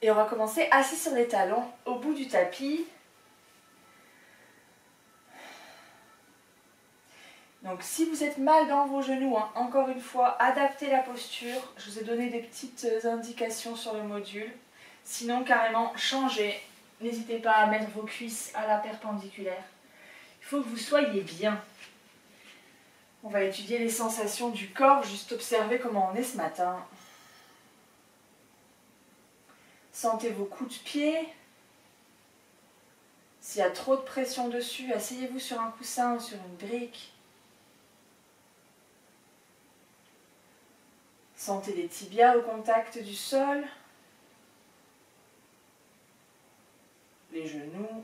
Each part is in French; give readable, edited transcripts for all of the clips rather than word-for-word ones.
Et on va commencer assis sur les talons, au bout du tapis. Donc si vous êtes mal dans vos genoux, encore une fois, adaptez la posture. Je vous ai donné des petites indications sur le module. Sinon, carrément, changez. N'hésitez pas à mettre vos cuisses à la perpendiculaire. Il faut que vous soyez bien. On va étudier les sensations du corps, juste observer comment on est ce matin. Sentez vos coups de pied. S'il y a trop de pression dessus, asseyez-vous sur un coussin ou sur une brique. Sentez les tibias au contact du sol. Les genoux.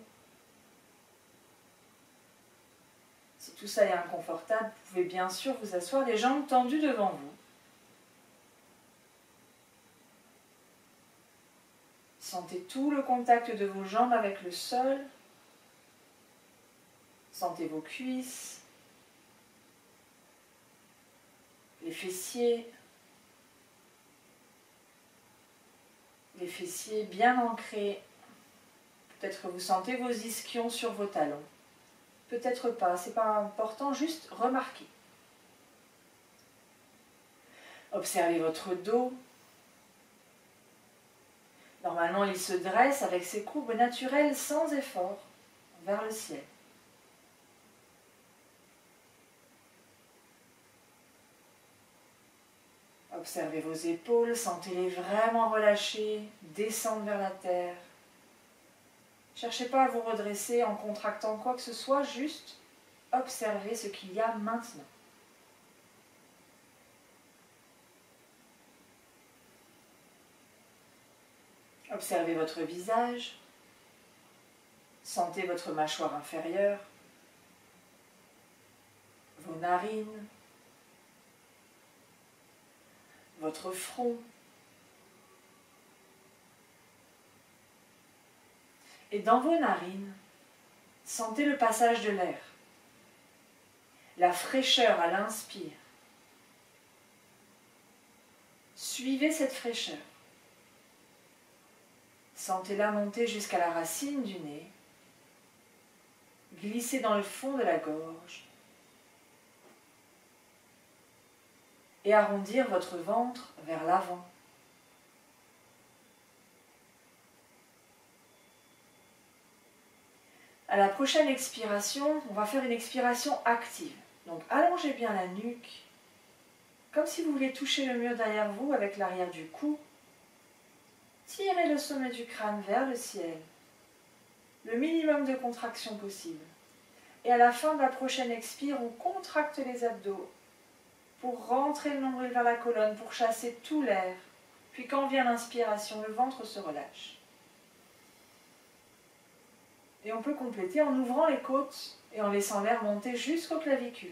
Si tout ça est inconfortable, vous pouvez bien sûr vous asseoir les jambes tendues devant vous. Sentez tout le contact de vos jambes avec le sol. Sentez vos cuisses, les fessiers bien ancrés. Peut-être que vous sentez vos ischions sur vos talons. Peut-être pas, c'est pas important, juste remarquez. Observez votre dos. Normalement, il se dresse avec ses courbes naturelles sans effort vers le ciel. Observez vos épaules, sentez-les vraiment relâchées, descendre vers la terre. Ne cherchez pas à vous redresser en contractant quoi que ce soit, juste observez ce qu'il y a maintenant. Observez votre visage, sentez votre mâchoire inférieure, vos narines, votre front. Et dans vos narines, sentez le passage de l'air, la fraîcheur à l'inspire. Suivez cette fraîcheur. Sentez-la monter jusqu'à la racine du nez, glisser dans le fond de la gorge et arrondir votre ventre vers l'avant. À la prochaine expiration, on va faire une expiration active. Donc allongez bien la nuque, comme si vous vouliez toucher le mur derrière vous avec l'arrière du cou. Tirez le sommet du crâne vers le ciel, le minimum de contraction possible. Et à la fin de la prochaine expire, on contracte les abdos pour rentrer le nombril vers la colonne, pour chasser tout l'air. Puis quand vient l'inspiration, le ventre se relâche. Et on peut compléter en ouvrant les côtes et en laissant l'air monter jusqu'aux clavicules.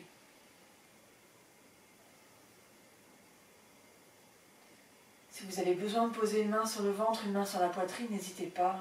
Si vous avez besoin de poser une main sur le ventre, une main sur la poitrine, n'hésitez pas.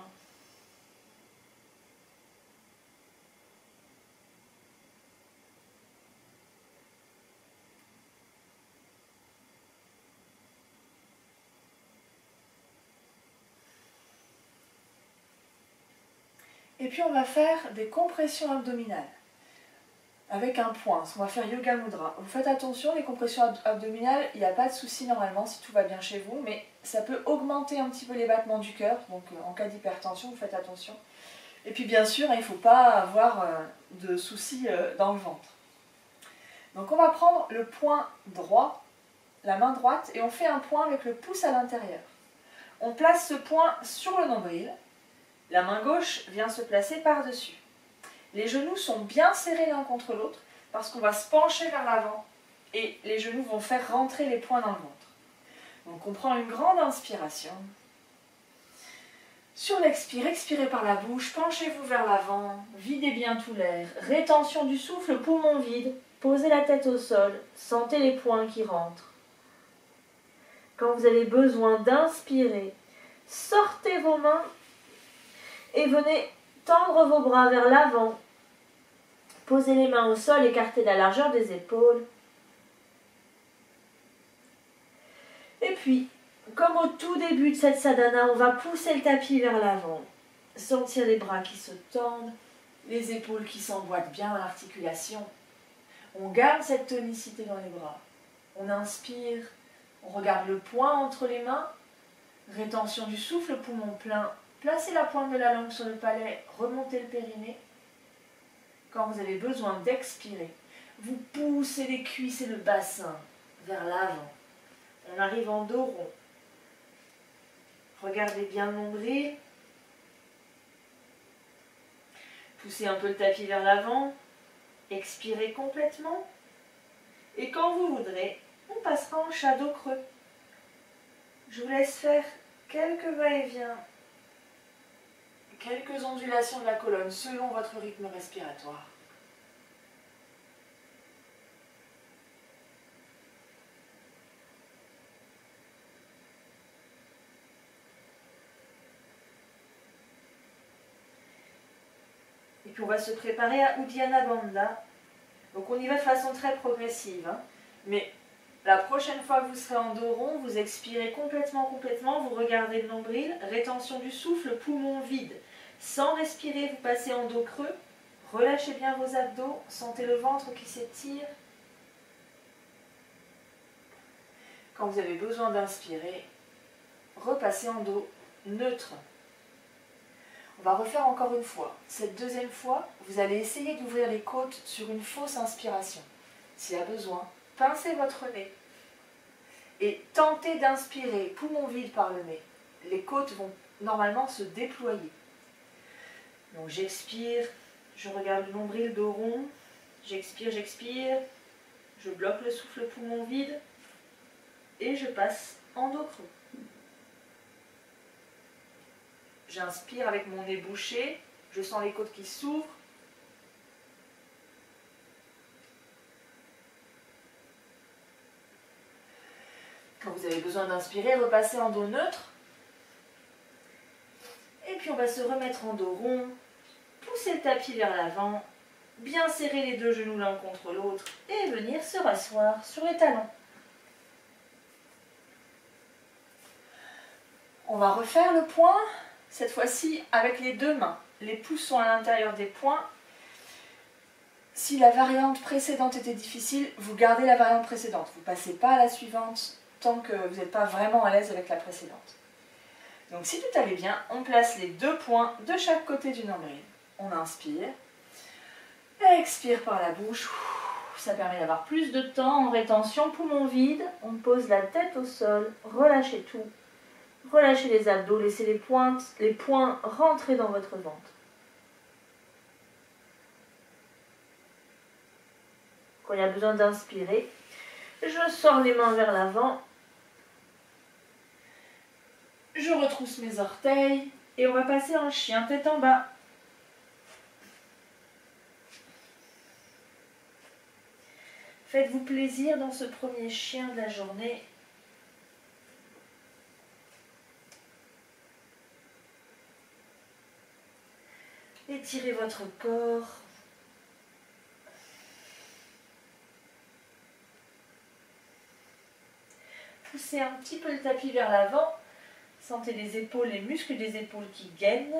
Et puis on va faire des compressions abdominales avec un point. On va faire Yoga Mudra. Vous faites attention, les compressions abdominales, il n'y a pas de souci normalement si tout va bien chez vous, mais ça peut augmenter un petit peu les battements du cœur, donc en cas d'hypertension, vous faites attention. Et puis bien sûr, il ne faut pas avoir de soucis dans le ventre. Donc on va prendre le poing droit, la main droite, et on fait un point avec le pouce à l'intérieur. On place ce point sur le nombril, la main gauche vient se placer par-dessus. Les genoux sont bien serrés l'un contre l'autre parce qu'on va se pencher vers l'avant et les genoux vont faire rentrer les poings dans le ventre. Donc on prend une grande inspiration. Sur l'expire, expirez par la bouche, penchez-vous vers l'avant, videz bien tout l'air. Rétention du souffle, poumon vide, posez la tête au sol, sentez les poings qui rentrent. Quand vous avez besoin d'inspirer, sortez vos mains et venez tendre vos bras vers l'avant. Posez les mains au sol, écartez la largeur des épaules. Et puis, comme au tout début de cette sadhana, on va pousser le tapis vers l'avant. Sentir les bras qui se tendent. Les épaules qui s'emboîtent bien dans l'articulation. On garde cette tonicité dans les bras. On inspire, on regarde le poing entre les mains. Rétention du souffle, poumon plein. Placez la pointe de la langue sur le palais, remontez le périnée. Quand vous avez besoin d'expirer, vous poussez les cuisses et le bassin vers l'avant. On arrive en dos rond. Regardez bien le nombril. Poussez un peu le tapis vers l'avant. Expirez complètement. Et quand vous voudrez, on passera en shadow creux. Je vous laisse faire quelques va-et-vient, quelques ondulations de la colonne selon votre rythme respiratoire. Et puis on va se préparer à Uddiyana Bandha. Donc on y va de façon très progressive. Mais la prochaine fois que vous serez en dos rond, vous expirez complètement, vous regardez le nombril, rétention du souffle, poumon vide. Sans respirer, vous passez en dos creux. Relâchez bien vos abdos, sentez le ventre qui s'étire. Quand vous avez besoin d'inspirer, repassez en dos neutre. On va refaire encore une fois. Cette deuxième fois, vous allez essayer d'ouvrir les côtes sur une fausse inspiration. S'il y a besoin, pincez votre nez et tentez d'inspirer, poumon vide par le nez. Les côtes vont normalement se déployer. Donc j'expire, je regarde le nombril, dos rond, j'expire, je bloque le souffle, poumon vide et je passe en dos creux. J'inspire avec mon nez bouché, je sens les côtes qui s'ouvrent. Quand vous avez besoin d'inspirer, repassez en dos neutre. Et puis on va se remettre en dos rond, pousser le tapis vers l'avant, bien serrer les deux genoux l'un contre l'autre et venir se rasseoir sur les talons. On va refaire le point. Cette fois-ci, avec les deux mains, les pouces sont à l'intérieur des poings. Si la variante précédente était difficile, vous gardez la variante précédente. Vous ne passez pas à la suivante tant que vous n'êtes pas vraiment à l'aise avec la précédente. Donc si tout allait bien, on place les deux poings de chaque côté du nombril. On inspire, expire par la bouche. Ça permet d'avoir plus de temps en rétention, poumon vide. On pose la tête au sol, relâchez tout. Relâchez les abdos, laissez les poings rentrer dans votre ventre. Quand il y a besoin d'inspirer, je sors les mains vers l'avant. Je retrousse mes orteils et on va passer en chien tête en bas. Faites-vous plaisir dans ce premier chien de la journée. Étirez votre corps. Poussez un petit peu le tapis vers l'avant. Sentez les épaules, les muscles des épaules qui gainent.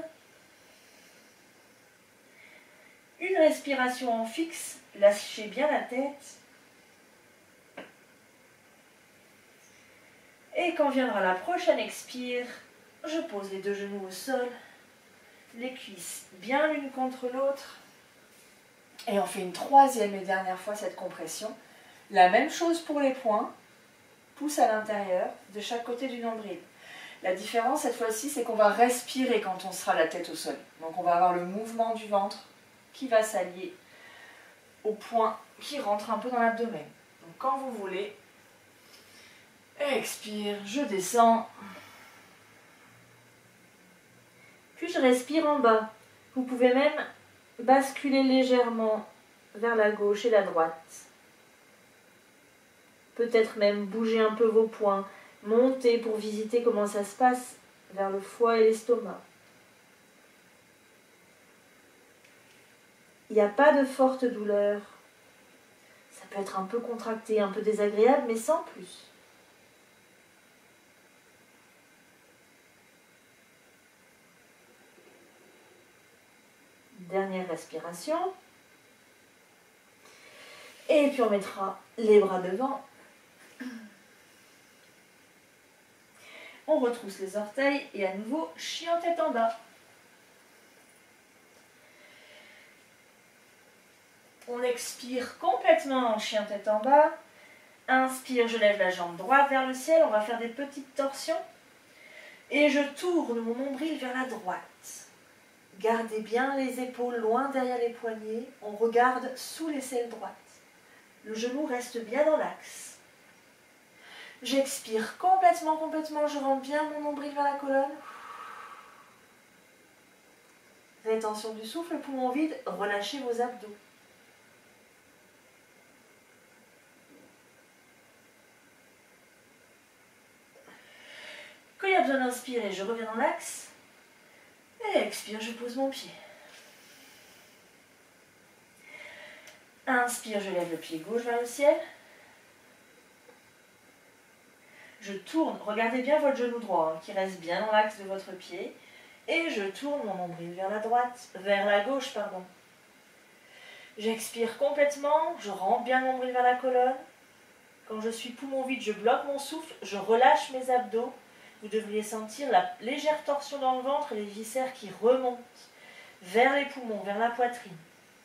Une respiration en fixe. Lâchez bien la tête. Et quand viendra la prochaine expire, je pose les deux genoux au sol. Les cuisses bien l'une contre l'autre. Et on fait une troisième et dernière fois cette compression. La même chose pour les poings. Pouce à l'intérieur de chaque côté du nombril. La différence cette fois-ci, c'est qu'on va respirer quand on sera la tête au sol. Donc on va avoir le mouvement du ventre qui va s'allier au point qui rentre un peu dans l'abdomen. Donc quand vous voulez, expire, je descends. Puis je respire en bas. Vous pouvez même basculer légèrement vers la gauche et la droite. Peut-être même bouger un peu vos poings, monter pour visiter comment ça se passe vers le foie et l'estomac. Il n'y a pas de forte douleur. Ça peut être un peu contracté, un peu désagréable, mais sans plus. Dernière respiration. Et puis on mettra les bras devant. On retrousse les orteils et à nouveau, chien tête en bas. On expire complètement en chien tête en bas. Inspire, je lève la jambe droite vers le ciel. On va faire des petites torsions. Et je tourne mon nombril vers la droite. Gardez bien les épaules loin derrière les poignets. On regarde sous l'aisselle droite. Le genou reste bien dans l'axe. J'expire complètement. Je rentre bien mon nombril vers la colonne. Rétention du souffle, poumon vide, relâchez vos abdos. Quand il y a besoin d'inspirer, je reviens dans l'axe. Et expire, je pose mon pied. Inspire, je lève le pied gauche vers le ciel. Je tourne, regardez bien votre genou droit, qui reste bien dans l'axe de votre pied. Et je tourne mon nombril vers la droite, vers la gauche, pardon. J'expire complètement, je rentre bien le nombril vers la colonne. Quand je suis poumon vide, je bloque mon souffle, je relâche mes abdos. Vous devriez sentir la légère torsion dans le ventre et les viscères qui remontent vers les poumons, vers la poitrine.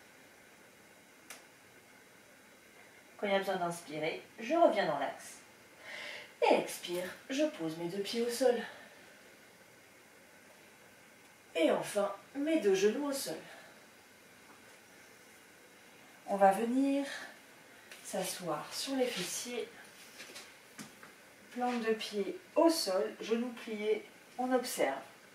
Quand il y a besoin d'inspirer, je reviens dans l'axe. Et expire, je pose mes deux pieds au sol. Et enfin, mes deux genoux au sol. On va venir s'asseoir sur les fessiers. Plante de pied au sol, genoux pliés, on observe.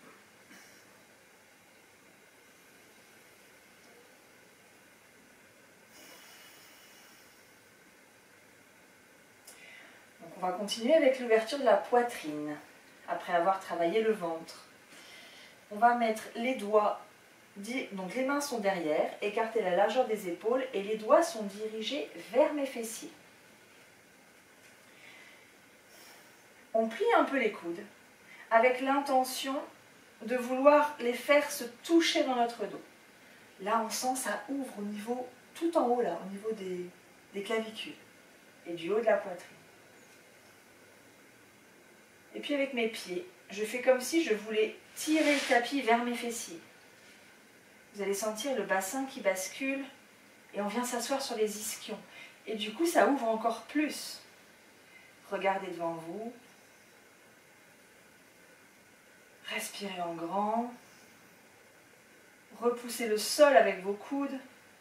Donc on va continuer avec l'ouverture de la poitrine, après avoir travaillé le ventre. On va mettre les doigts, donc les mains sont derrière, écarter la largeur des épaules et les doigts sont dirigés vers mes fessiers. On plie un peu les coudes avec l'intention de vouloir les faire se toucher dans notre dos. Là, on sent ça ouvre au niveau, tout en haut, là, au niveau des clavicules et du haut de la poitrine. Et puis avec mes pieds, je fais comme si je voulais tirer le tapis vers mes fessiers. Vous allez sentir le bassin qui bascule et on vient s'asseoir sur les ischions. Et du coup, ça ouvre encore plus. Regardez devant vous. Respirez en grand. Repoussez le sol avec vos coudes.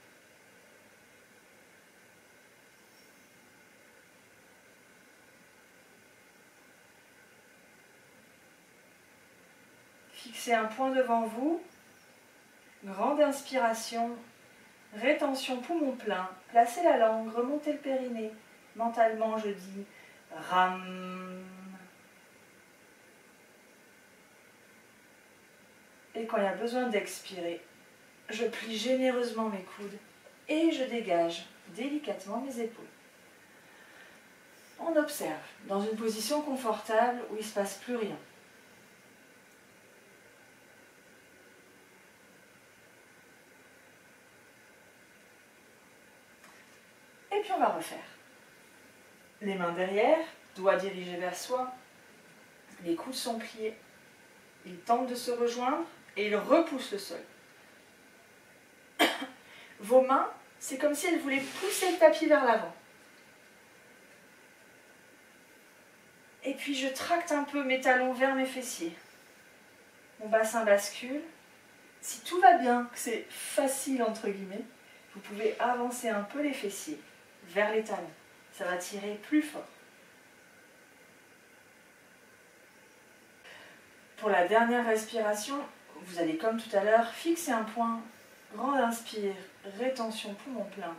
Fixez un point devant vous. Grande inspiration. Rétention poumon plein. Placez la langue, remontez le périnée. Mentalement, je dis Ram. Et quand il y a besoin d'expirer, je plie généreusement mes coudes et je dégage délicatement mes épaules. On observe dans une position confortable où il ne se passe plus rien. Et puis on va refaire. Les mains derrière, doigts dirigés vers soi, les coudes sont pliés. Ils tentent de se rejoindre et ils repoussent le sol. Vos mains, c'est comme si elles voulaient pousser le tapis vers l'avant. Et puis je tracte un peu mes talons vers mes fessiers. Mon bassin bascule. Si tout va bien, que c'est facile entre guillemets, vous pouvez avancer un peu les fessiers vers les talons. Ça va tirer plus fort. Pour la dernière respiration, vous allez comme tout à l'heure fixer un point. Grande inspire, rétention poumon plein.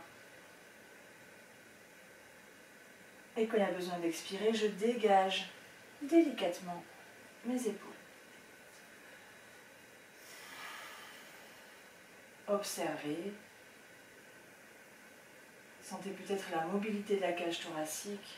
Et quand il y a besoin d'expirer, je dégage délicatement mes épaules. Observez. Sentez peut-être la mobilité de la cage thoracique.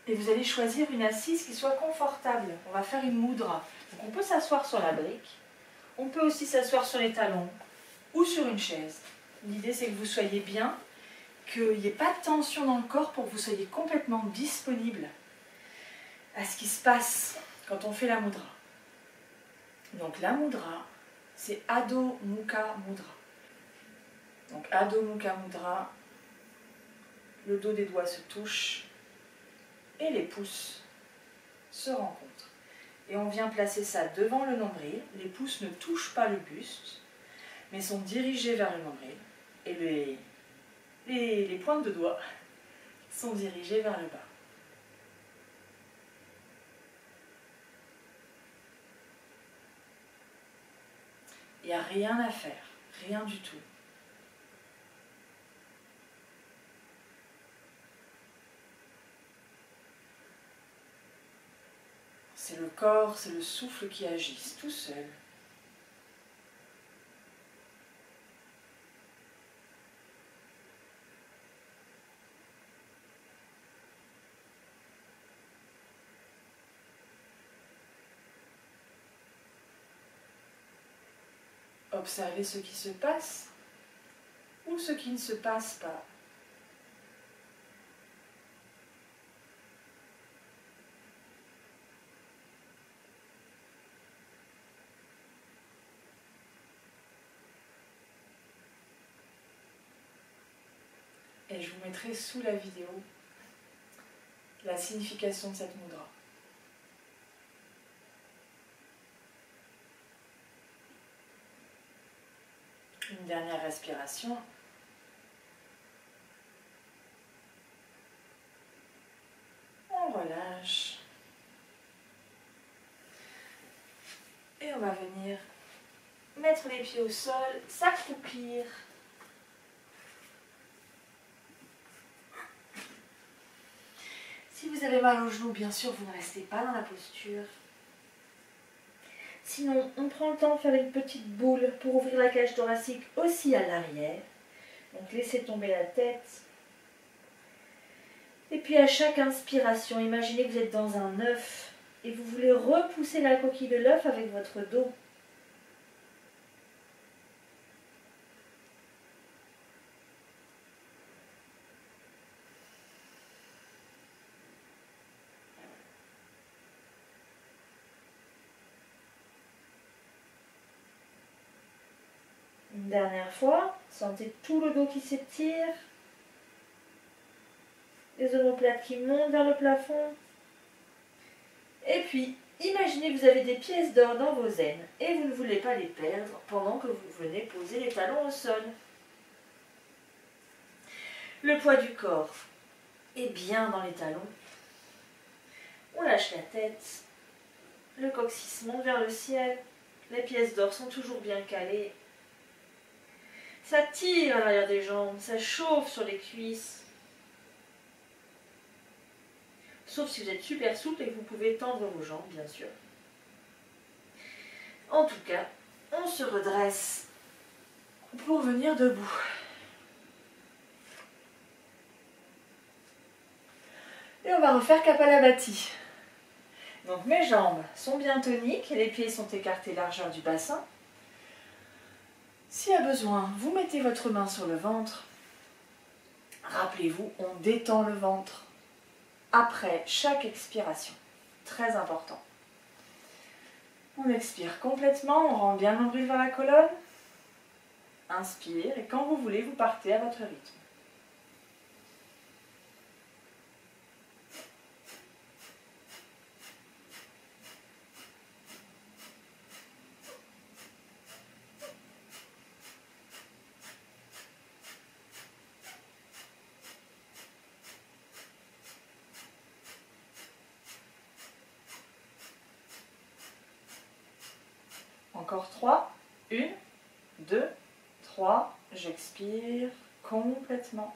Et vous allez choisir une assise qui soit confortable. On va faire une mudra. Donc on peut s'asseoir sur la brique. On peut aussi s'asseoir sur les talons ou sur une chaise. L'idée c'est que vous soyez bien, qu'il n'y ait pas de tension dans le corps pour que vous soyez complètement disponible à ce qui se passe quand on fait la mudra. Donc la mudra, c'est Adho Mukha Mudra. Donc Adho Mukha Mudra, le dos des doigts se touche et les pouces se rencontrent. Et on vient placer ça devant le nombril. Les pouces ne touchent pas le buste, mais sont dirigés vers le nombril. Et les pointes de doigts sont dirigées vers le bas. Il n'y a rien à faire, rien du tout. C'est le corps, c'est le souffle qui agissent tout seul. Observez ce qui se passe ou ce qui ne se passe pas. Et je vous mettrai sous la vidéo la signification de cette mudra. Une dernière respiration. On relâche. Et on va venir mettre les pieds au sol, s'accroupir. Si vous avez mal aux genoux, bien sûr, vous ne restez pas dans la posture. Sinon, on prend le temps de faire une petite boule pour ouvrir la cage thoracique aussi à l'arrière. Donc laissez tomber la tête. Et puis à chaque inspiration, imaginez que vous êtes dans un œuf et vous voulez repousser la coquille de l'œuf avec votre dos. Une dernière fois, sentez tout le dos qui s'étire, les omoplates qui montent vers le plafond. Et puis, imaginez que vous avez des pièces d'or dans vos aines et vous ne voulez pas les perdre pendant que vous venez poser les talons au sol. Le poids du corps est bien dans les talons. On lâche la tête, le coccyx monte vers le ciel, les pièces d'or sont toujours bien calées. Ça tire à l'arrière des jambes, ça chauffe sur les cuisses. Sauf si vous êtes super souple et que vous pouvez tendre vos jambes, bien sûr. En tout cas, on se redresse pour venir debout. Et on va refaire Kapalabhati. Donc mes jambes sont bien toniques et les pieds sont écartés largeur du bassin. S'il y a besoin, vous mettez votre main sur le ventre. Rappelez-vous, on détend le ventre après chaque expiration. Très important. On expire complètement, on rend bien le nombril vers la colonne. Inspire et quand vous voulez, vous partez à votre rythme. Encore 3. 1, 2, 3. J'expire complètement.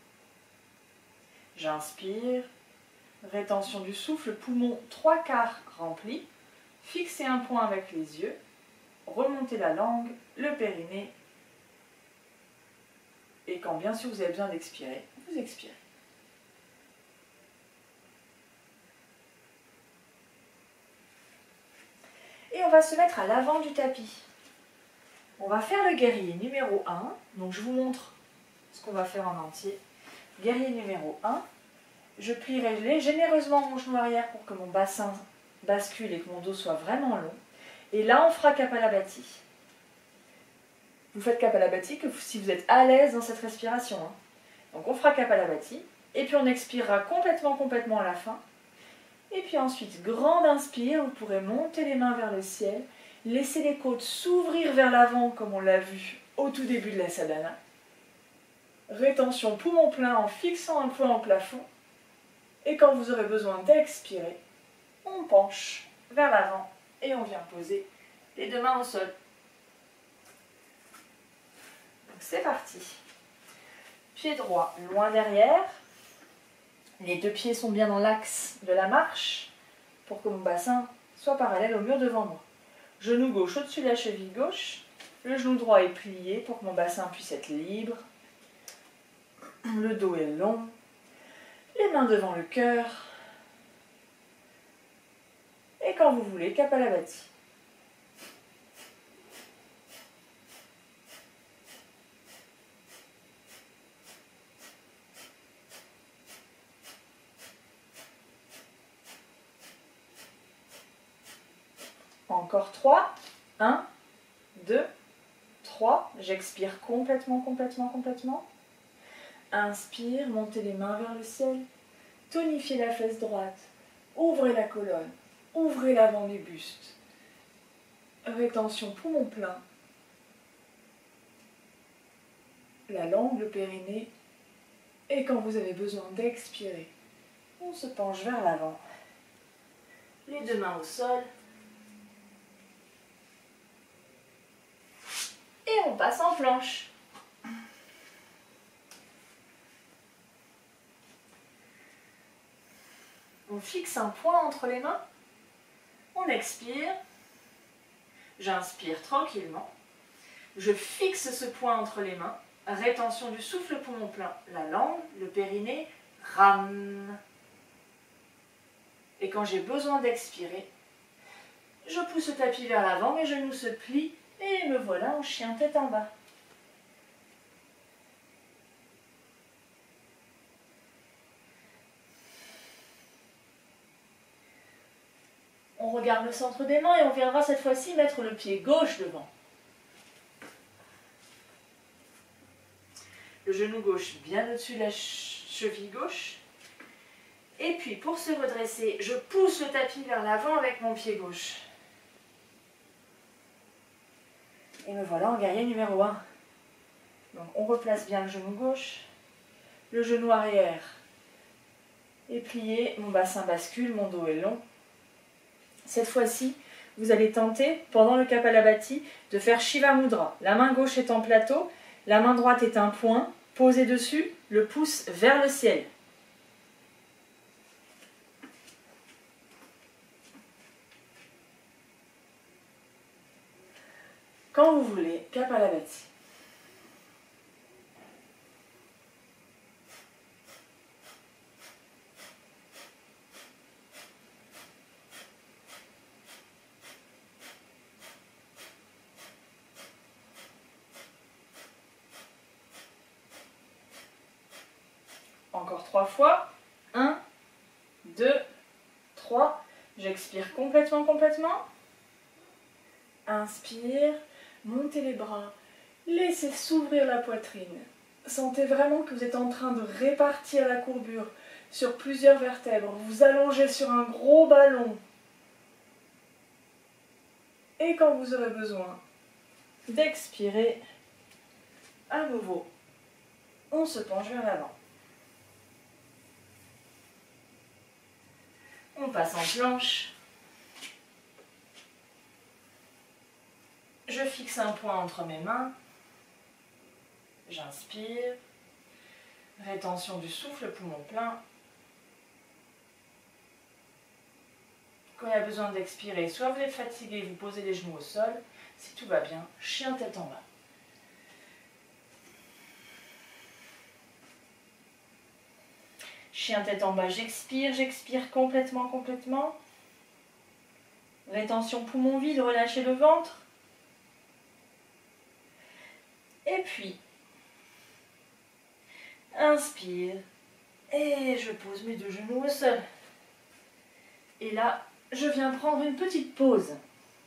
J'inspire. Rétention du souffle, poumon 3/4 rempli. Fixez un point avec les yeux. Remontez la langue, le périnée. Et quand bien sûr vous avez besoin d'expirer, vous expirez. Et on va se mettre à l'avant du tapis. On va faire le guerrier numéro 1. Donc je vous montre ce qu'on va faire en entier. Guerrier numéro 1. Je plierai généreusement mon genou arrière pour que mon bassin bascule et que mon dos soit vraiment long. Et là, on fera Kapalabhati. Vous faites Kapalabhati que si vous êtes à l'aise dans cette respiration. Hein. Donc on fera Kapalabhati. Et puis on expirera complètement à la fin. Et puis ensuite, grande inspire, vous pourrez monter les mains vers le ciel. Laissez les côtes s'ouvrir vers l'avant comme on l'a vu au tout début de la sadhana. Rétention poumon plein en fixant un point au plafond. Et quand vous aurez besoin d'expirer, on penche vers l'avant et on vient poser les deux mains au sol. Donc c'est parti. Pied droit loin derrière. Les deux pieds sont bien dans l'axe de la marche pour que mon bassin soit parallèle au mur devant moi. Genou gauche au-dessus de la cheville gauche. Le genou droit est plié pour que mon bassin puisse être libre. Le dos est long. Les mains devant le cœur. Et quand vous voulez, Kapalabhati. Encore 3. 1, 2, 3. J'expire complètement. Inspire, montez les mains vers le ciel. Tonifiez la fesse droite. Ouvrez la colonne. Ouvrez l'avant du buste. Rétention poumon plein. La langue, le périnée. Et quand vous avez besoin d'expirer, on se penche vers l'avant. Les deux mains au sol. Et on passe en planche. On fixe un point entre les mains. On expire. J'inspire tranquillement. Je fixe ce point entre les mains. Rétention du souffle poumon plein. La langue, le périnée, rame. Et quand j'ai besoin d'expirer, je pousse le tapis vers l'avant, mes genoux se plient et me voilà en chien tête en bas. On regarde le centre des mains et on viendra cette fois-ci mettre le pied gauche devant. Le genou gauche bien au-dessus de la cheville gauche. Et puis pour se redresser, je pousse le tapis vers l'avant avec mon pied gauche. Et me voilà en guerrier numéro 1. Donc on replace bien le genou gauche, le genou arrière est plié, mon bassin bascule, mon dos est long. Cette fois-ci, vous allez tenter, pendant le Kapalabhati, de faire Shiva Mudra. La main gauche est en plateau, la main droite est un point, posé dessus, le pouce vers le ciel. Quand vous voulez, Kapalabhati. Encore 3 fois. 1, 2, 3. J'expire complètement. Inspire. Montez les bras. Laissez s'ouvrir la poitrine. Sentez vraiment que vous êtes en train de répartir la courbure sur plusieurs vertèbres. Vous allongez sur un gros ballon. Et quand vous aurez besoin d'expirer, à nouveau, on se penche vers l'avant. On passe en planche. Je fixe un point entre mes mains. J'inspire. Rétention du souffle, poumon plein. Quand il y a besoin d'expirer, soit vous êtes fatigué, vous posez les genoux au sol. Si tout va bien, chien tête en bas. Chien tête en bas, j'expire complètement. Rétention poumon vide, relâchez le ventre. Et puis, inspire. Et je pose mes 2 genoux au sol. Et là, je viens prendre une petite pause.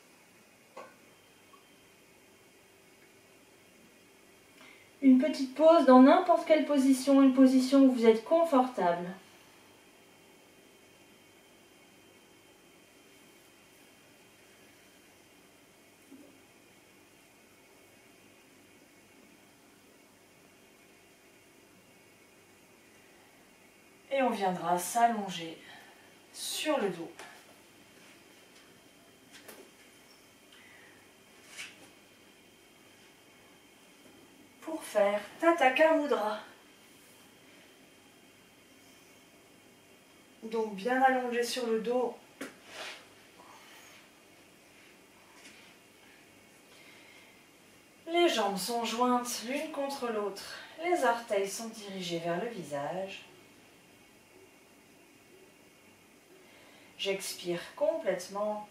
Une petite pause dans n'importe quelle position, une position où vous êtes confortable. Et on viendra s'allonger sur le dos. Pour faire Tataka Mudra. Donc bien allongé sur le dos. Les jambes sont jointes l'une contre l'autre. Les orteils sont dirigés vers le visage. J'expire complètement.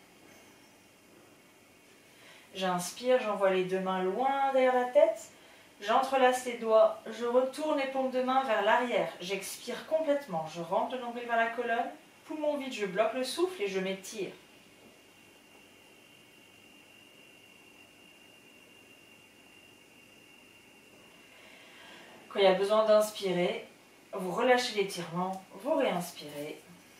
J'inspire, j'envoie les 2 mains loin derrière la tête. J'entrelace les doigts, je retourne les paumes de main vers l'arrière. J'expire complètement, je rentre le nombril vers la colonne. Poumon vide, je bloque le souffle et je m'étire. Quand il y a besoin d'inspirer, vous relâchez l'étirement, vous réinspirez.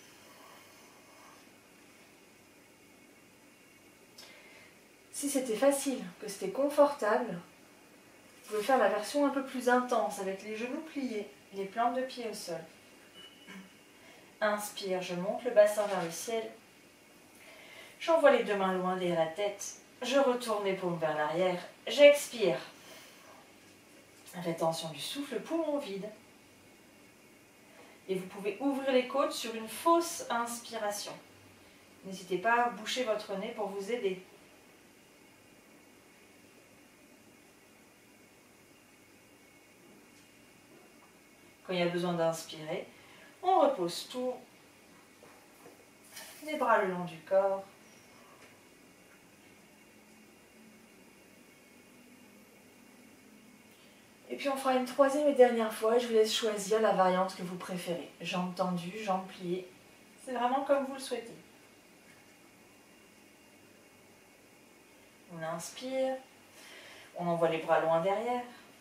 Si c'était facile, que c'était confortable, vous pouvez faire la version un peu plus intense avec les genoux pliés, les plantes de pied au sol. Inspire, je monte le bassin vers le ciel. J'envoie les 2 mains loin derrière la tête. Je retourne les paumes vers l'arrière. J'expire. Rétention du souffle, poumon vide. Et vous pouvez ouvrir les côtes sur une fausse inspiration. N'hésitez pas à boucher votre nez pour vous aider. Quand il y a besoin d'inspirer, on repose tout. Les bras le long du corps. Et puis on fera une 3e et dernière fois et je vous laisse choisir la variante que vous préférez. Jambes tendues, jambes pliées. C'est vraiment comme vous le souhaitez. On inspire. On envoie les bras loin derrière.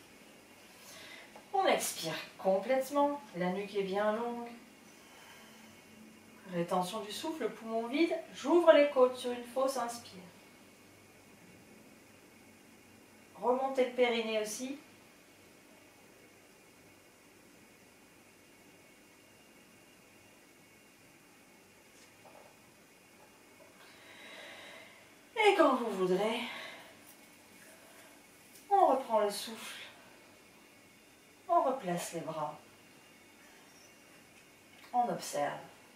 On expire complètement, la nuque est bien longue. Rétention du souffle, poumon vide. J'ouvre les côtes sur une fausse inspire. Remontez le périnée aussi. Et quand vous voudrez, on reprend le souffle. On replace les bras. On observe.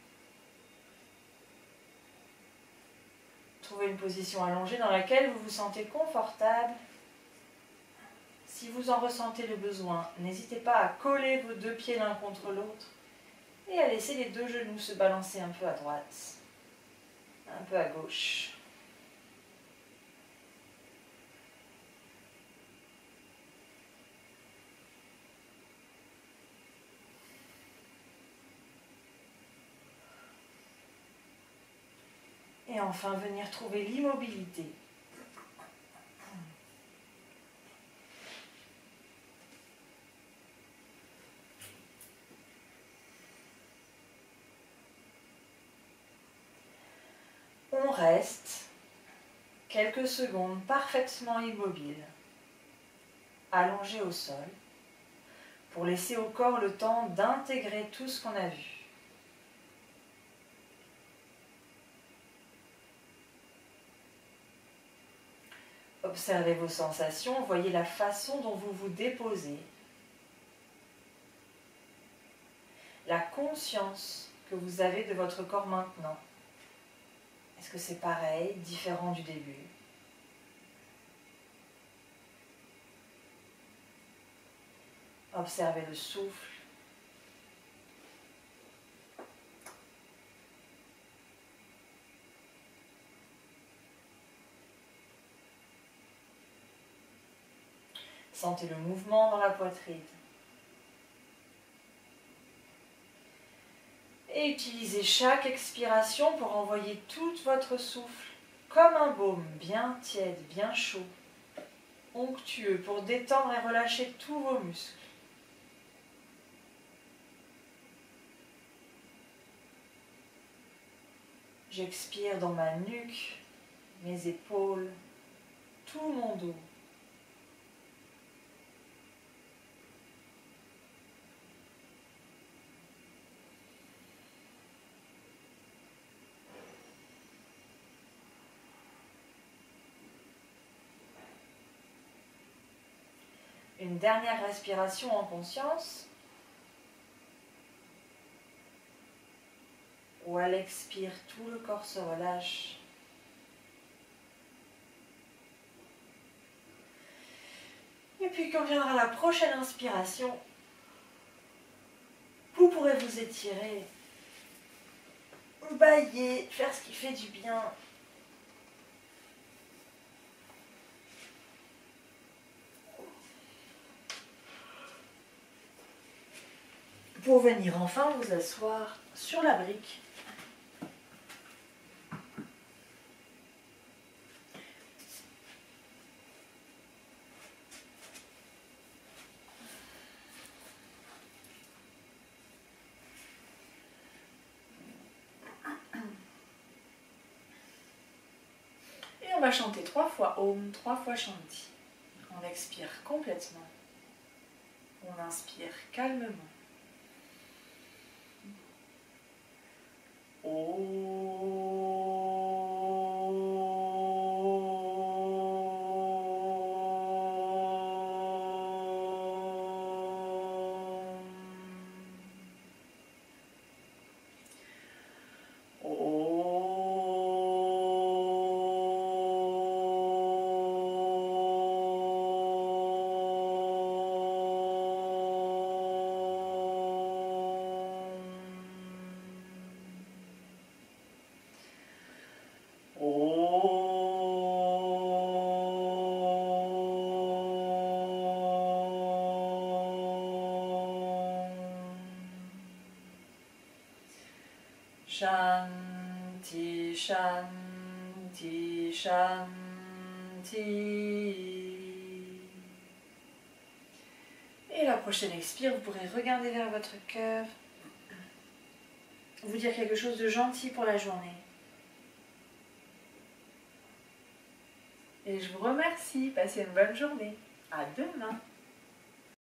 Trouvez une position allongée dans laquelle vous vous sentez confortable. Si vous en ressentez le besoin, n'hésitez pas à coller vos 2 pieds l'un contre l'autre et à laisser les 2 genoux se balancer un peu à droite, un peu à gauche. Et enfin, venir trouver l'immobilité. On reste quelques secondes parfaitement immobile, allongé au sol, pour laisser au corps le temps d'intégrer tout ce qu'on a vu. Observez vos sensations, voyez la façon dont vous vous déposez. La conscience que vous avez de votre corps maintenant. Est-ce que c'est pareil, différent du début? Observez le souffle. Sentez le mouvement dans la poitrine. Et utilisez chaque expiration pour envoyer tout votre souffle comme un baume bien tiède, bien chaud, onctueux pour détendre et relâcher tous vos muscles. J'expire dans ma nuque, mes épaules, tout mon dos. Une dernière respiration en conscience. Où à l'expire, tout le corps se relâche. Et puis quand viendra la prochaine inspiration, vous pourrez vous étirer, bâiller, faire ce qui fait du bien. Pour venir enfin vous asseoir sur la brique. Et on va chanter 3 fois Om, 3 fois Shanti. On expire complètement. On inspire calmement. Shanti, Shanti, Shanti. Et la prochaine expire, vous pourrez regarder vers votre cœur, vous dire quelque chose de gentil pour la journée. Et je vous remercie, passez une bonne journée. À demain.